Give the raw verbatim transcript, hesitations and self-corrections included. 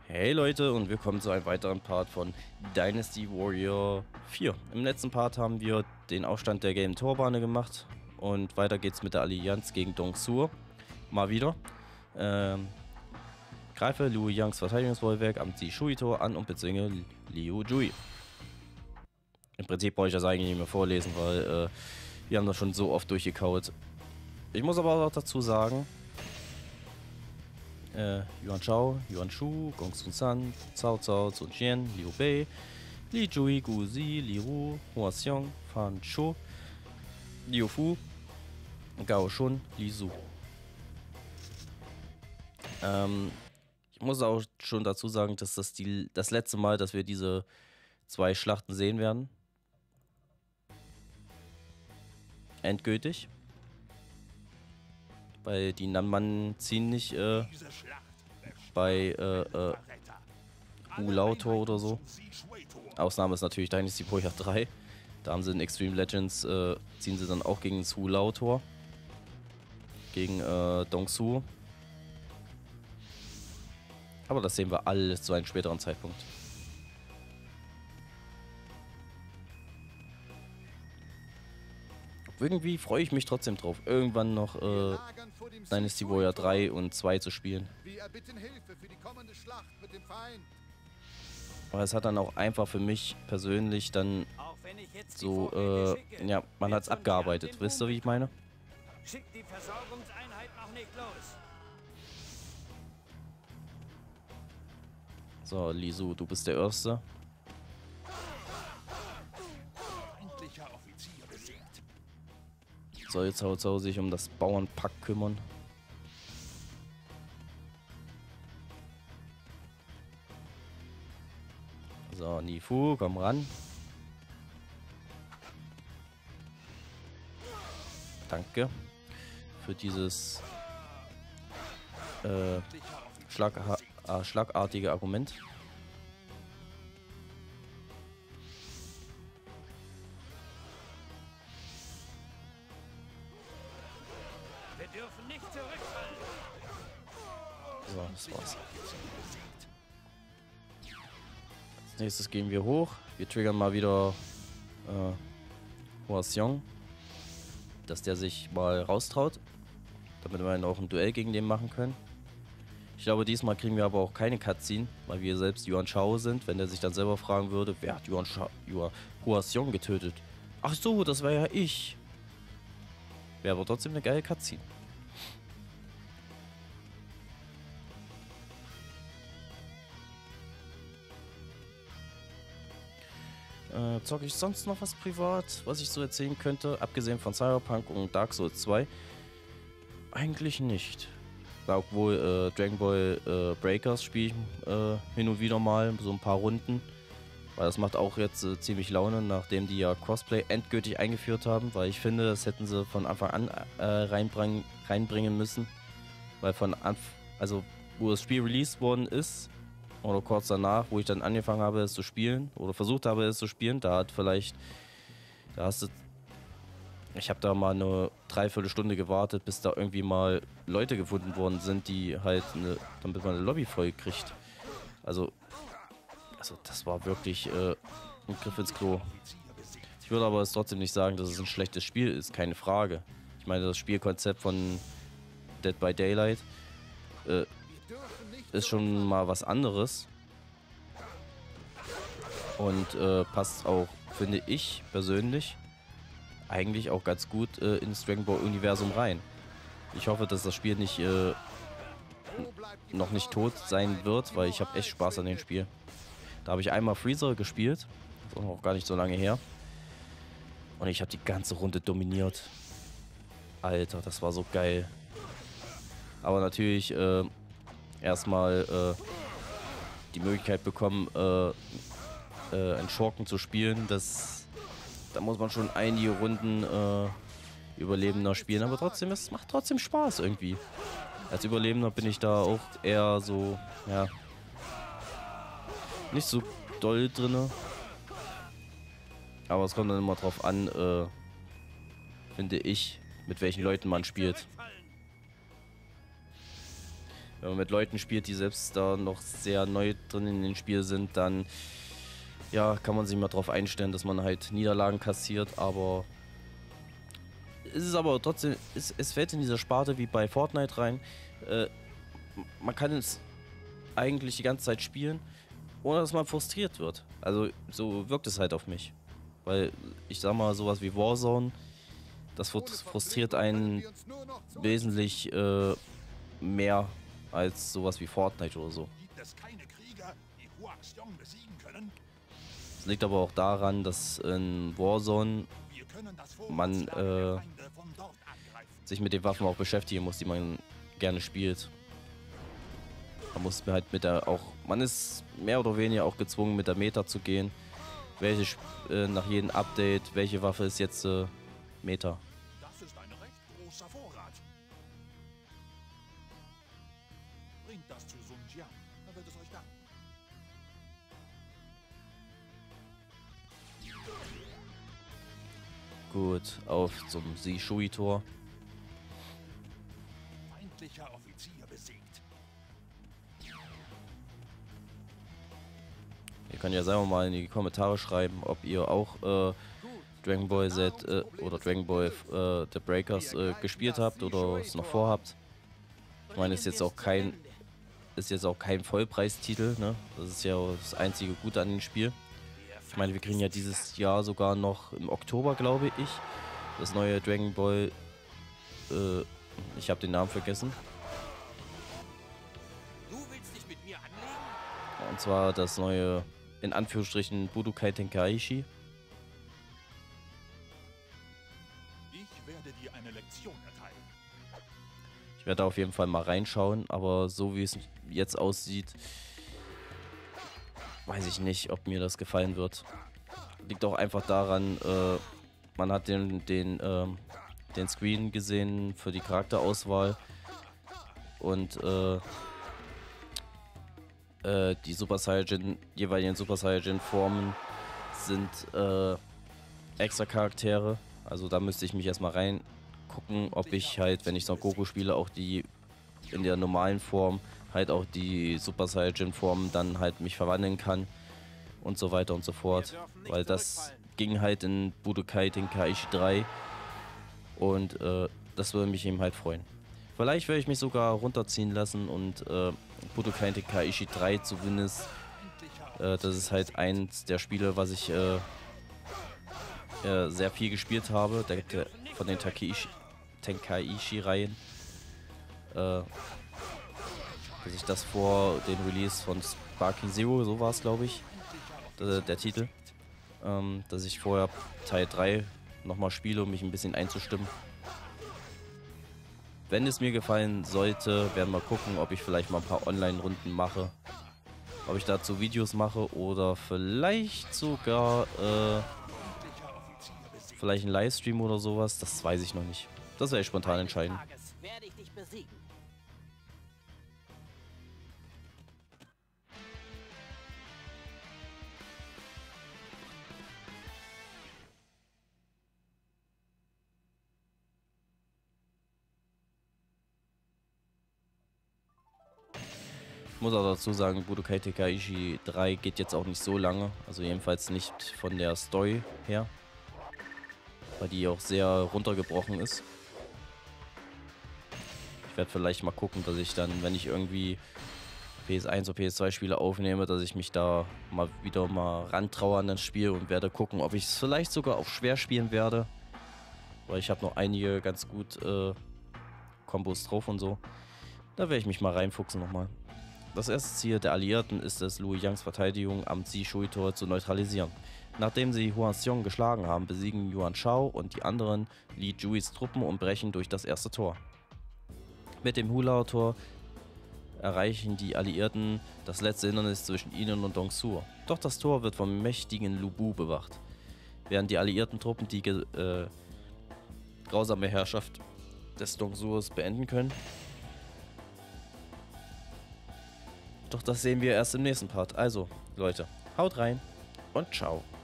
Hey Leute und willkommen zu einem weiteren Part von Dynasty Warrior vier. Im letzten Part haben wir den Aufstand der gelben Torbahne gemacht und weiter geht's mit der Allianz gegen Dong Suo. Mal wieder. Ähm, greife Liu Yangs Verteidigungsbollwerk am Shui-Tor an und bezwinge Liu Jui. Im Prinzip brauche ich das eigentlich nicht mehr vorlesen, weil äh, wir haben das schon so oft durchgekaut. Ich muss aber auch dazu sagen, Äh, Yuan Shao, Yuan Shu, Gong Sun San, Cao Cao, Sun Jian, Liu Bei, Li Jui, Gu Zi, Li Ru, Hua Xiong, Fan Shu, Liu Fu, Gao Shun, Li Su. Ähm, ich muss auch schon dazu sagen, dass das die, das letzte Mal, dass wir diese zwei Schlachten sehen werden. Endgültig. Weil die Nanman ziehen nicht äh, bei äh, äh, Ulautor oder so. Ausnahme ist natürlich Dynasty Warrior drei. Da haben sie in Extreme Legends, äh, ziehen sie dann auch gegen das Ulautor. Gegen äh, Dong Suo. Aber das sehen wir alles zu einem späteren Zeitpunkt. Irgendwie freue ich mich trotzdem drauf, irgendwann noch äh, Dynasty Warrior drei und zwei zu spielen. Aber es hat dann auch einfach für mich persönlich dann so, äh, ja, man hat es abgearbeitet. Wisst ihr, wie ich meine? Schickt die Versorgungseinheit noch nicht los. So, Li Su, du bist der Erste. Soll Cao Cao sich um das Bauernpack kümmern. So, Nifu, komm ran. Danke für dieses äh, Schlag äh, schlagartige Argument. Wir dürfen nicht zurückfallen. So, das war's. Als nächstes gehen wir hoch. Wir triggern mal wieder äh, Hua Xiong, dass der sich mal raustraut, damit wir dann auch ein Duell gegen den machen können. Ich glaube, diesmal kriegen wir aber auch keine Cutscene, weil wir selbst Yuan Shao sind. Wenn der sich dann selber fragen würde, wer hat Yuan Shao, Yuan, Hua Xiong getötet? Ach so, das war ja ich. Wäre aber trotzdem eine geile Cutscene. Äh, zocke ich sonst noch was privat, was ich so erzählen könnte? Abgesehen von Cyberpunk und Dark Souls zwei? Eigentlich nicht. Obwohl äh, Dragon Ball äh, Breakers spiele ich äh, hin und wieder mal, so ein paar Runden. Weil das macht auch jetzt äh, ziemlich Laune, nachdem die ja Crossplay endgültig eingeführt haben. Weil ich finde, das hätten sie von Anfang an äh, reinbringen, reinbringen müssen. Weil von Anfang, also wo das Spiel released worden ist, oder kurz danach, wo ich dann angefangen habe es zu spielen, oder versucht habe es zu spielen, da hat vielleicht, da hast du, ich habe da mal eine Dreiviertelstunde gewartet, bis da irgendwie mal Leute gefunden worden sind, die halt, eine, damit man eine Lobby voll kriegt. Also, also das war wirklich äh, ein Griff ins Klo. Ich würde aber es trotzdem nicht sagen, dass es ein schlechtes Spiel ist, keine Frage. Ich meine, das Spielkonzept von Dead by Daylight äh, ist schon mal was anderes. Und äh, passt auch, finde ich persönlich, eigentlich auch ganz gut äh, ins Dragon Ball Universum rein. Ich hoffe, dass das Spiel nicht äh, noch nicht tot sein wird, weil ich habe echt Spaß an dem Spiel. Da habe ich einmal Freezer gespielt, das ist auch gar nicht so lange her. Und ich habe die ganze Runde dominiert. Alter, das war so geil. Aber natürlich äh, erstmal äh, die Möglichkeit bekommen, äh, äh, einen Schurken zu spielen. Das, da muss man schon einige Runden äh, Überlebender spielen, aber trotzdem, es macht trotzdem Spaß irgendwie. Als Überlebender bin ich da auch eher so, ja, nicht so doll drinne. Aber es kommt dann immer drauf an, äh, finde ich, mit welchen Leuten man spielt. wenn man mit Leuten spielt, die selbst da noch sehr neu drin in den Spiel sind, dann ja, kann man sich mal drauf einstellen, dass man halt Niederlagen kassiert, aber es ist aber trotzdem, es, es fällt in dieser Sparte wie bei Fortnite rein. Äh, man kann es eigentlich die ganze Zeit spielen, ohne dass man frustriert wird. Also so wirkt es halt auf mich. Weil ich sag mal, sowas wie Warzone, das frustriert einen wesentlich äh, mehr als sowas wie Fortnite oder so. Das liegt aber auch daran, dass in Warzone man äh, sich mit den Waffen auch beschäftigen muss, die man gerne spielt. Man muss halt mit der auch, man ist mehr oder weniger auch gezwungen, mit der Meta zu gehen. Welche äh, nach jedem Update, welche Waffe ist jetzt äh, Meta. Das ist ein recht großer Vorrat. Bringt das zu Sun Jian, er wird es euch danken. Gut, auf zum Sishui-Tor. Feindlicher Offizier besiegt. Ihr könnt ja selber mal in die Kommentare schreiben, ob ihr auch äh, Dragon Ball Z äh, oder Dragon Ball äh, The Breakers äh, gespielt habt oder es noch vorhabt. Ich meine, ist jetzt auch kein ist jetzt auch kein Vollpreistitel, ne? Das ist ja das einzige Gute an dem Spiel. Ich meine, wir kriegen ja dieses Jahr sogar noch im Oktober, glaube ich, das neue Dragon Ball. Äh, ich habe den Namen vergessen. Du willst dich mit mir anlegen? Und zwar das neue, in Anführungsstrichen, Budokai Tenkaichi. Ich werde dir eine Lektion erteilen. Ich werde auf jeden Fall mal reinschauen, aber so wie es jetzt aussieht, weiß ich nicht, ob mir das gefallen wird. Liegt auch einfach daran, äh, man hat den, den, äh, den Screen gesehen für die Charakterauswahl und äh, äh, die Super Saiyajin, jeweiligen Super Saiyajin Formen sind äh, extra Charaktere. Also da müsste ich mich erstmal reingucken, ob ich halt, wenn ich Son Goku spiele, auch die in der normalen Form halt auch die Super Saiyajin Form dann halt mich verwandeln kann und so weiter und so fort, weil das ging halt in Budokai Tenkaichi drei und äh, das würde mich eben halt freuen. Vielleicht werde ich mich sogar runterziehen lassen und äh, Budokai Tenkaichi drei zumindest, äh, das ist halt eins der Spiele, was ich äh, äh, sehr viel gespielt habe, der, der, von den Tenkaichi-Reihen. Äh, dass ich das vor dem Release von Sparking Zero, so war es glaube ich, der, der Titel, ähm, dass ich vorher Teil drei nochmal spiele, um mich ein bisschen einzustimmen. Wenn es mir gefallen sollte, werden wir gucken, ob ich vielleicht mal ein paar Online-Runden mache, ob ich dazu Videos mache oder vielleicht sogar äh, vielleicht ein Livestream oder sowas, das weiß ich noch nicht. Das werde ich spontan entscheiden. Werde ich dich besiegen. Ich muss auch dazu sagen, Budokai Tenkaichi drei geht jetzt auch nicht so lange, also jedenfalls nicht von der Story her, weil die auch sehr runtergebrochen ist. Ich werde vielleicht mal gucken, dass ich dann, wenn ich irgendwie P S eins oder P S zwei Spiele aufnehme, dass ich mich da mal wieder mal rantraue an das Spiel und werde gucken, ob ich es vielleicht sogar auf schwer spielen werde, weil ich habe noch einige ganz gut äh, Kombos drauf und so. Da werde ich mich mal reinfuchsen nochmal. Das erste Ziel der Alliierten ist es, Liu Yangs Verteidigung am Sishui-Tor zu neutralisieren. Nachdem sie Huan Xiong geschlagen haben, besiegen Yuan Shao und die anderen Li Juis Truppen und brechen durch das erste Tor. Mit dem Hulao-Tor erreichen die Alliierten das letzte Hindernis zwischen ihnen und Dong Suo. Doch das Tor wird vom mächtigen Lu Bu bewacht. Während die alliierten Truppen die äh, grausame Herrschaft des Dong Suos beenden können. Doch das sehen wir erst im nächsten Part. Also, Leute, haut rein und ciao.